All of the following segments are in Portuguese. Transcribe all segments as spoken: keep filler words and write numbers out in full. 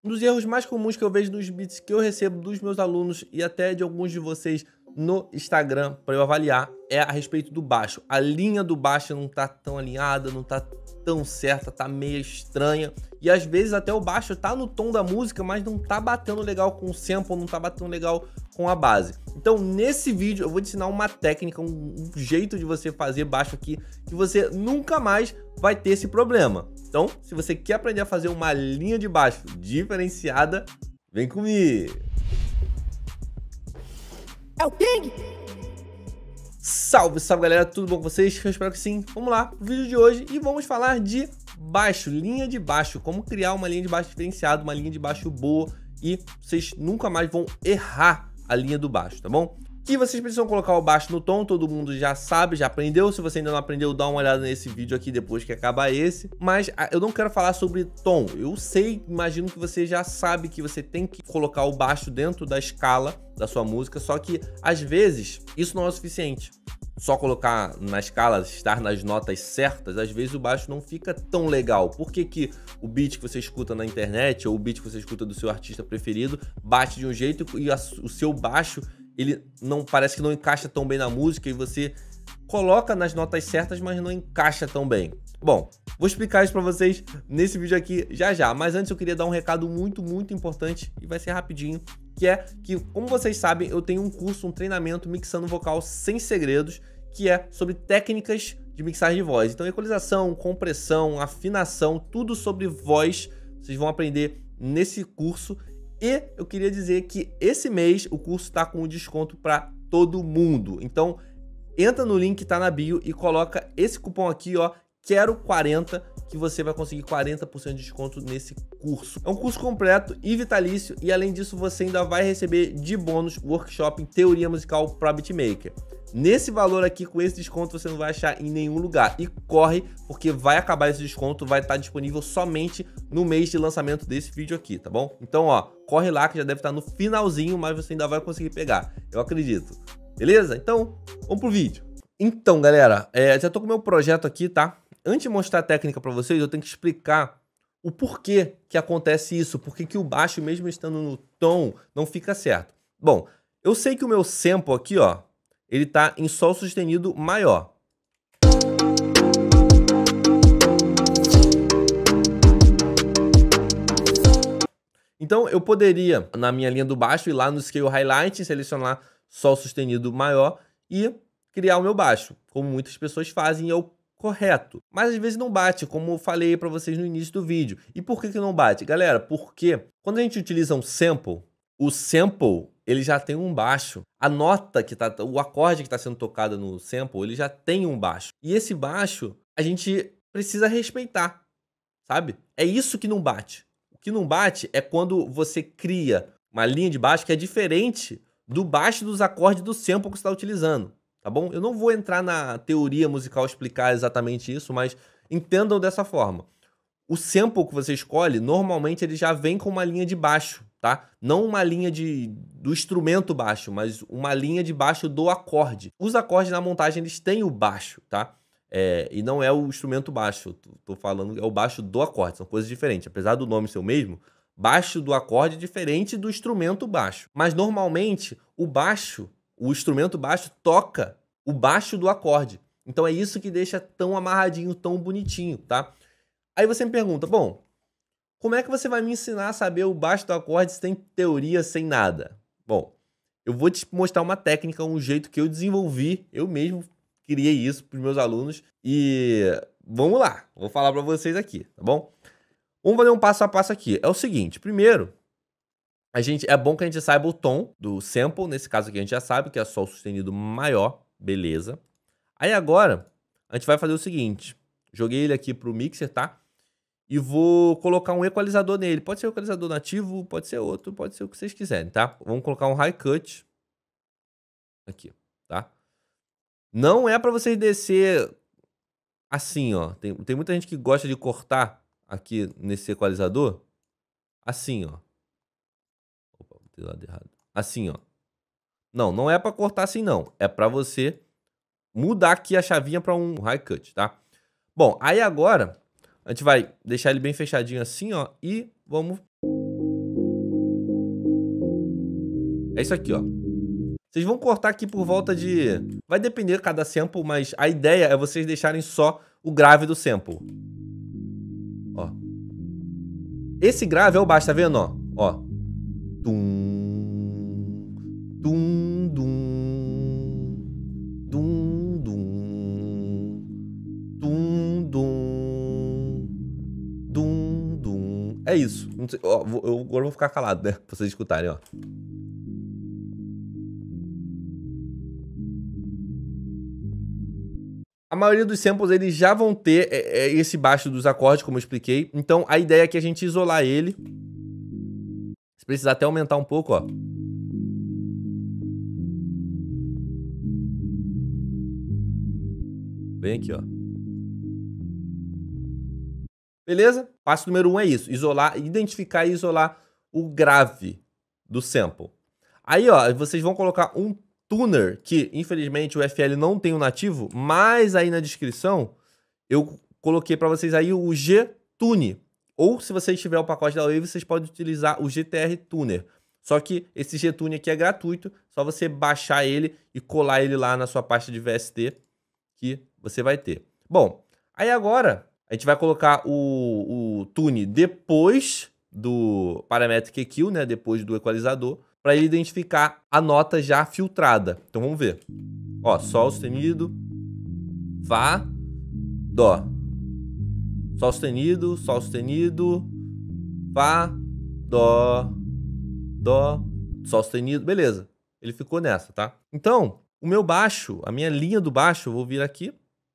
Um dos erros mais comuns que eu vejo nos beats que eu recebo dos meus alunos e até de alguns de vocês no Instagram para eu avaliar é a respeito do baixo. A linha do baixo não tá tão alinhada, não tá tão certa, tá meio estranha. E às vezes até o baixo tá no tom da música, mas não tá batendo legal com o sample, não tá batendo legal com a base. Então nesse vídeo eu vou te ensinar uma técnica, um, um jeito de você fazer baixo aqui que você nunca mais vai ter esse problema. Então, se você quer aprender a fazer uma linha de baixo diferenciada, vem comigo! É o King! Salve, salve galera, tudo bom com vocês? Eu espero que sim. Vamos lá pro vídeo de hoje e vamos falar de baixo, linha de baixo, como criar uma linha de baixo diferenciada, uma linha de baixo boa e vocês nunca mais vão errar a linha do baixo, tá bom? Que vocês precisam colocar o baixo no tom, todo mundo já sabe, já aprendeu. Se você ainda não aprendeu, dá uma olhada nesse vídeo aqui depois que acabar esse. Mas eu não quero falar sobre tom. Eu sei, imagino que você já sabe que você tem que colocar o baixo dentro da escala da sua música, só que às vezes isso não é o suficiente. Só colocar na escala, estar nas notas certas, às vezes o baixo não fica tão legal. Por que que o beat que você escuta na internet ou o beat que você escuta do seu artista preferido bate de um jeito e a, o seu baixo ele não parece que não encaixa tão bem na música e você coloca nas notas certas, mas não encaixa tão bem? Bom, vou explicar isso pra vocês nesse vídeo aqui já já, mas antes eu queria dar um recado muito, muito importante e vai ser rapidinho, que é que, como vocês sabem, eu tenho um curso, um treinamento mixando vocal sem segredos, que é sobre técnicas de mixagem de voz. Então, equalização, compressão, afinação, tudo sobre voz, vocês vão aprender nesse curso. E eu queria dizer que esse mês o curso está com um desconto para todo mundo. Então, entra no link que tá na bio e coloca esse cupom aqui, ó, quero quarenta, que você vai conseguir quarenta por cento de desconto nesse curso. É um curso completo e vitalício e além disso você ainda vai receber de bônus o workshop em teoria musical para beatmaker. Nesse valor aqui, com esse desconto, você não vai achar em nenhum lugar. E corre, porque vai acabar esse desconto, vai estar disponível somente no mês de lançamento desse vídeo aqui, tá bom? Então, ó, corre lá que já deve estar no finalzinho, mas você ainda vai conseguir pegar, eu acredito. Beleza? Então, vamos pro vídeo. Então, galera, é, já tô com o meu projeto aqui, tá? Antes de mostrar a técnica pra vocês, eu tenho que explicar o porquê que acontece isso, porque que o baixo, mesmo estando no tom, não fica certo. Bom, eu sei que o meu sample aqui, ó, ele tá em sol sustenido maior. Então eu poderia, na minha linha do baixo, ir lá no Scale Highlight, selecionar sol sustenido maior e criar o meu baixo, como muitas pessoas fazem e é o correto. Mas às vezes não bate, como eu falei para vocês no início do vídeo. E por que que não bate? Galera, porque quando a gente utiliza um sample, o sample ele já tem um baixo. A nota que tá, o acorde que está sendo tocado no sample, ele já tem um baixo. E esse baixo a gente precisa respeitar, sabe? É isso que não bate. O que não bate é quando você cria uma linha de baixo que é diferente do baixo dos acordes do sample que você está utilizando, tá bom? Eu não vou entrar na teoria musical explicar exatamente isso, mas entendam dessa forma. O sample que você escolhe, normalmente ele já vem com uma linha de baixo, tá? Não uma linha de, do instrumento baixo, mas uma linha de baixo do acorde. Os acordes na montagem, eles têm o baixo, tá? É, e não é o instrumento baixo, tô, tô falando, é o baixo do acorde, são coisas diferentes. Apesar do nome ser o mesmo, baixo do acorde é diferente do instrumento baixo. Mas normalmente, o baixo, o instrumento baixo toca o baixo do acorde. Então é isso que deixa tão amarradinho, tão bonitinho, tá? Aí você me pergunta, bom, como é que você vai me ensinar a saber o baixo do acorde sem teoria, sem nada? Bom, eu vou te mostrar uma técnica, um jeito que eu desenvolvi, eu mesmo criei isso para os meus alunos e vamos lá, vou falar para vocês aqui, tá bom? Vamos fazer um passo a passo aqui. É o seguinte, primeiro, a gente, é bom que a gente saiba o tom do sample, nesse caso aqui a gente já sabe que é sol sustenido maior, beleza. Aí agora, a gente vai fazer o seguinte, joguei ele aqui pro mixer, tá? E vou colocar um equalizador nele. Pode ser um equalizador nativo, pode ser outro, pode ser o que vocês quiserem, tá? Vamos colocar um high cut aqui, tá? Não é para vocês descer assim, ó. Tem, tem muita gente que gosta de cortar aqui nesse equalizador assim, ó. Opa, botei do lado errado. Assim, ó. Não, não é para cortar assim, não. É para você mudar aqui a chavinha para um high cut, tá? Bom, aí agora a gente vai deixar ele bem fechadinho assim, ó, e vamos É isso aqui, ó. Vocês vão cortar aqui por volta de... Vai depender de cada sample, mas a ideia é vocês deixarem só o grave do sample. Ó. Esse grave é o baixo, tá vendo, ó? Ó. Tum, tum, dum, dum, dum, dum, dum, dum, dum. É isso. Não sei, ó, eu agora vou ficar calado, né? Pra vocês escutarem, ó. A maioria dos samples eles já vão ter é, é, esse baixo dos acordes, como eu expliquei. Então a ideia aqui é a gente isolar ele. Se precisar até aumentar um pouco, ó. Vem aqui, ó. Beleza? Passo número um é isso. Isolar, identificar e isolar o grave do sample. Aí, ó, vocês vão colocar um tuner, que infelizmente o F L não tem o nativo, mas aí na descrição eu coloquei para vocês aí o G-Tune. Ou se vocês tiver o pacote da Wave, vocês podem utilizar o G T R Tuner. Só que esse G-Tune aqui é gratuito, só você baixar ele e colar ele lá na sua pasta de V S T que você vai ter. Bom, aí agora a gente vai colocar o, o Tune depois do Parametric E Q, né, depois do equalizador, para ele identificar a nota já filtrada. Então vamos ver. Ó, Sol sustenido, Fá, Dó. Sol sustenido, Sol sustenido, Fá, Dó, Dó, Sol sustenido. Beleza, ele ficou nessa, tá? Então, o meu baixo, a minha linha do baixo, eu vou vir aqui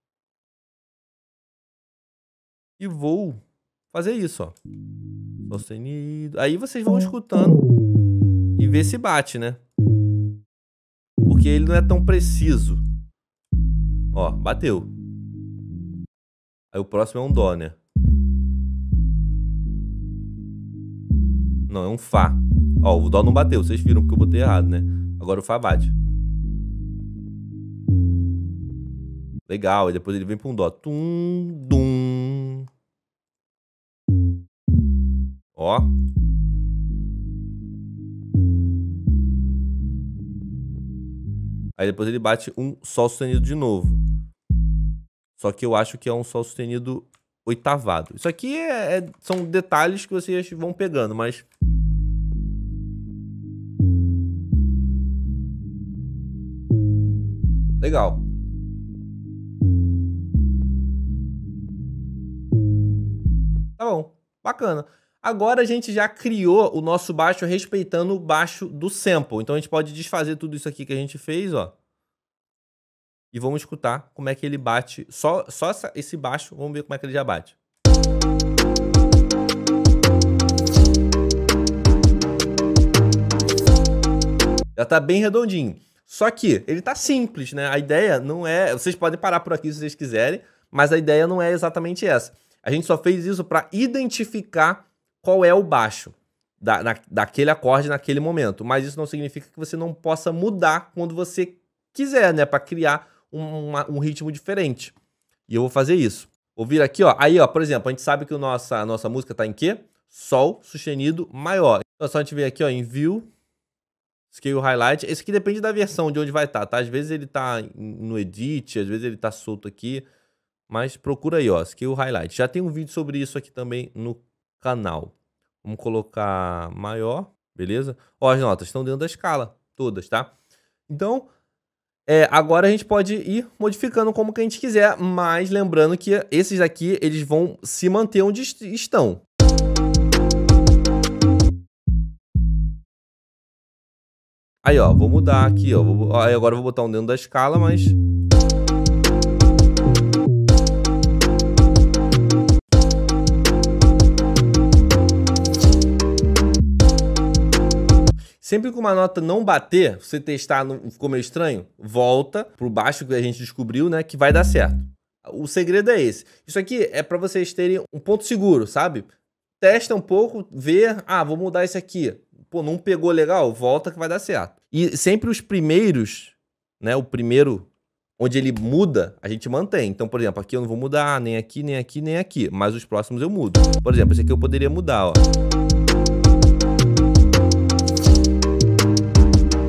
e vou fazer isso, ó. Sol sustenido. Aí vocês vão escutando e ver se bate, né? Porque ele não é tão preciso. Ó, bateu. Aí o próximo é um Dó, né? Não, é um Fá. Ó, o Dó não bateu, vocês viram porque eu botei errado, né? Agora o Fá bate. Legal, e depois ele vem para um Dó. Tum, dum. Ó. Aí depois ele bate um Sol sustenido de novo. Só que eu acho que é um Sol sustenido oitavado. Isso aqui é, é, são detalhes que vocês vão pegando, mas... Legal. Tá bom, bacana. Agora a gente já criou o nosso baixo respeitando o baixo do sample. Então a gente pode desfazer tudo isso aqui que a gente fez, ó. E vamos escutar como é que ele bate. Só, só essa, esse baixo, vamos ver como é que ele já bate. Já tá bem redondinho. Só que ele tá simples, né? A ideia não é... Vocês podem parar por aqui se vocês quiserem, mas a ideia não é exatamente essa. A gente só fez isso para identificar qual é o baixo da, na, daquele acorde naquele momento. Mas isso não significa que você não possa mudar quando você quiser, né? Para criar um, uma, um ritmo diferente. E eu vou fazer isso. Vou vir aqui, ó. Aí, ó, por exemplo, a gente sabe que o nossa, a nossa música tá em quê? Sol sustenido maior. Então, só a gente vir aqui, ó, em View, Scale Highlight. Esse aqui depende da versão, de onde vai estar, tá? Às vezes ele tá no Edit, às vezes ele tá solto aqui. Mas procura aí, ó, Scale Highlight. Já tem um vídeo sobre isso aqui também no canal. Vamos colocar maior, beleza? Ó, as notas estão dentro da escala, todas, tá? Então, é, agora a gente pode ir modificando como que a gente quiser, mas lembrando que esses aqui, eles vão se manter onde estão. Aí, ó, vou mudar aqui, ó. Vou, aí agora eu vou botar um dentro da escala, mas... Sempre que uma nota não bater, você testar, não ficou meio estranho, volta pro baixo que a gente descobriu, né, que vai dar certo. O segredo é esse. Isso aqui é para vocês terem um ponto seguro, sabe? Testa um pouco, vê, ah, vou mudar esse aqui. Pô, não pegou legal? Volta que vai dar certo. E sempre os primeiros, né, o primeiro onde ele muda, a gente mantém. Então, por exemplo, aqui eu não vou mudar, nem aqui, nem aqui, nem aqui. Mas os próximos eu mudo. Por exemplo, esse aqui eu poderia mudar, ó.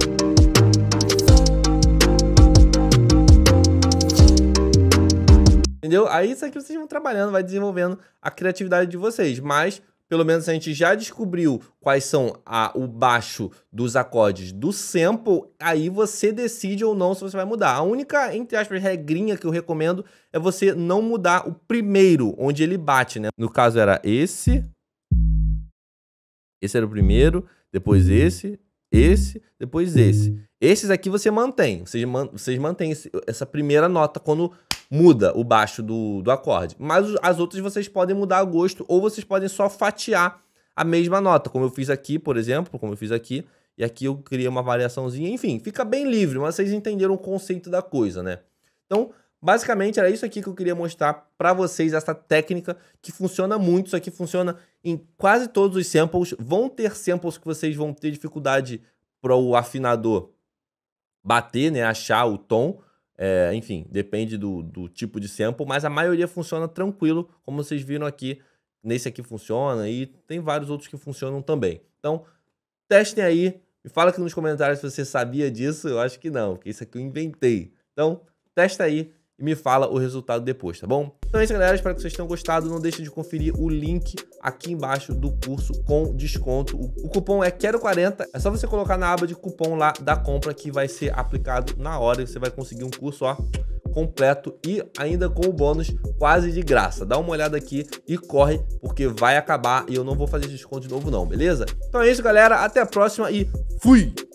entendeu? Aí isso aqui vocês vão trabalhando, vai desenvolvendo a criatividade de vocês, mas pelo menos a gente já descobriu quais são a, o baixo dos acordes do sample, aí você decide ou não se você vai mudar. A única, entre aspas, regrinha que eu recomendo é você não mudar o primeiro, onde ele bate, né? No caso era esse, esse era o primeiro, depois esse, esse, depois esse. Esses aqui você mantém, vocês, man, vocês mantêm esse, essa primeira nota quando muda o baixo do, do acorde. Mas as outras vocês podem mudar a gosto ou vocês podem só fatiar a mesma nota, como eu fiz aqui, por exemplo, como eu fiz aqui, e aqui eu criei uma variaçãozinha, enfim, fica bem livre, mas vocês entenderam o conceito da coisa, né? Então, basicamente era isso aqui que eu queria mostrar para vocês, essa técnica que funciona muito, isso aqui funciona em quase todos os samples, vão ter samples que vocês vão ter dificuldade para o afinador bater, né, achar o tom, é, enfim, depende do, do tipo de sample, mas a maioria funciona tranquilo, como vocês viram aqui, nesse aqui funciona e tem vários outros que funcionam também. Então, testem aí, me fala aqui nos comentários se você sabia disso, eu acho que não, porque isso aqui eu inventei. Então, testa aí e me fala o resultado depois, tá bom? Então é isso, galera, espero que vocês tenham gostado, não deixe de conferir o link aqui embaixo do curso com desconto. O cupom é quero quarenta, é só você colocar na aba de cupom lá da compra que vai ser aplicado na hora e você vai conseguir um curso, ó, completo e ainda com o bônus quase de graça. Dá uma olhada aqui e corre, porque vai acabar e eu não vou fazer desconto de novo não, beleza? Então é isso, galera, até a próxima e fui!